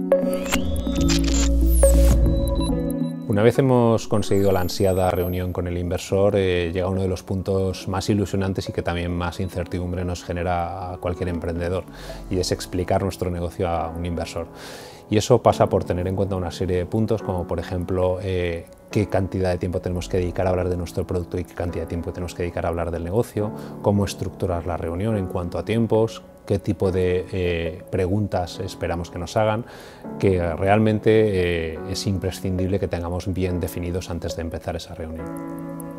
Una vez hemos conseguido la ansiada reunión con el inversor, llega uno de los puntos más ilusionantes y que también más incertidumbre nos genera a cualquier emprendedor, y es explicar nuestro negocio a un inversor. Y eso pasa por tener en cuenta una serie de puntos, como por ejemplo qué cantidad de tiempo tenemos que dedicar a hablar de nuestro producto y qué cantidad de tiempo tenemos que dedicar a hablar del negocio, cómo estructurar la reunión en cuanto a tiempos, qué tipo de preguntas esperamos que nos hagan, que realmente es imprescindible que tengamos bien definidos antes de empezar esa reunión.